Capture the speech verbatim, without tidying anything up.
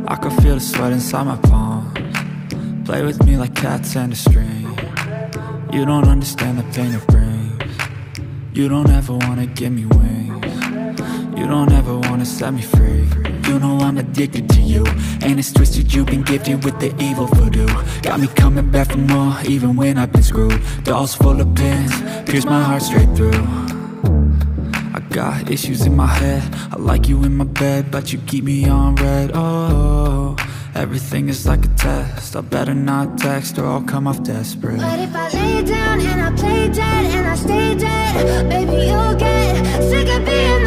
I can feel the sweat inside my palms. Play with me like cats and a string. You don't understand the pain it brings. You don't ever wanna give me wings. You don't ever wanna set me free. You know I'm addicted to you, and it's twisted, you've been gifted with the evil voodoo. Got me coming back for more, even when I've been screwed. Dolls full of pins, pierce my heart straight through. I got issues in my head, I like you in my bed, but you keep me on red. Oh, everything is like a test, I better not text or I'll come off desperate. But if I lay down and I play dead and I stay dead, baby, you'll get sick of being